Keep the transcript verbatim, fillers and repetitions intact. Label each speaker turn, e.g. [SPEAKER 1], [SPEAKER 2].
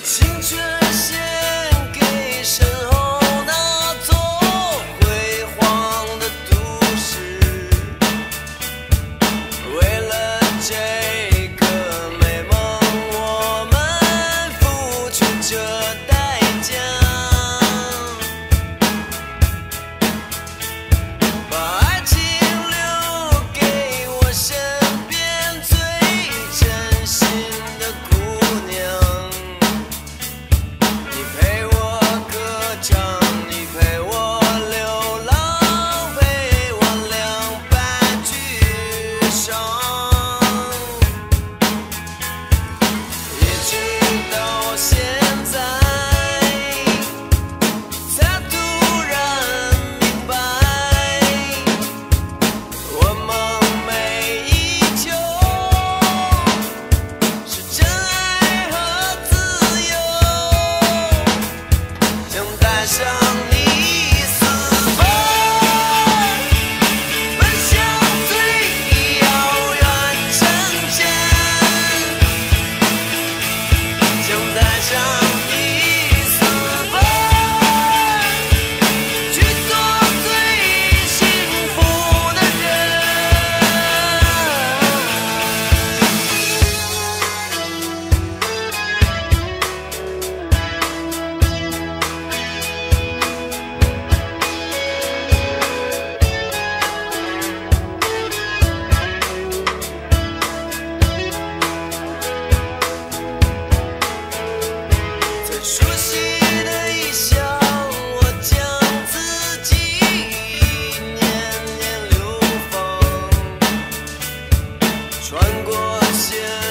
[SPEAKER 1] 青春献给身后那座辉煌的都市，为了这个美梦，我们付出着代价，把爱情留给我身边最真心的姑娘。你陪我歌唱，你陪我流浪，陪我两败俱伤，一直到现在，才突然明白，我梦寐以求是真爱和自由。想带上你私奔，奔向最遥远城镇。想带上你私奔，去做最幸福的人。最熟悉的异乡，我将自己年年流放，穿过线。